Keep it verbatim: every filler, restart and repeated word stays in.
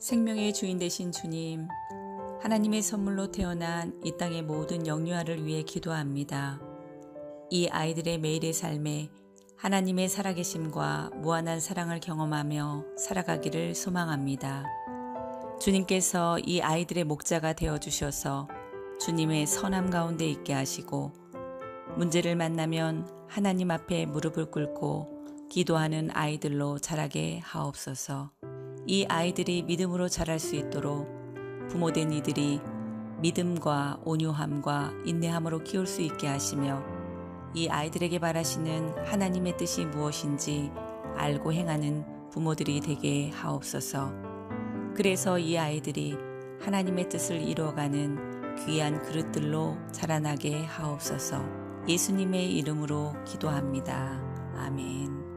생명의 주인 되신 주님, 하나님의 선물로 태어난 이 땅의 모든 영유아를 위해 기도합니다. 이 아이들의 매일의 삶에 하나님의 살아계심과 무한한 사랑을 경험하며 살아가기를 소망합니다. 주님께서 이 아이들의 목자가 되어주셔서 주님의 선함 가운데 있게 하시고, 문제를 만나면 하나님 앞에 무릎을 꿇고 기도하는 아이들로 자라게 하옵소서. 이 아이들이 믿음으로 자랄 수 있도록 부모된 이들이 믿음과 온유함과 인내함으로 키울 수 있게 하시며, 이 아이들에게 바라시는 하나님의 뜻이 무엇인지 알고 행하는 부모들이 되게 하옵소서. 그래서 이 아이들이 하나님의 뜻을 이루어가는 귀한 그릇들로 자라나게 하옵소서. 예수님의 이름으로 기도합니다. 아멘.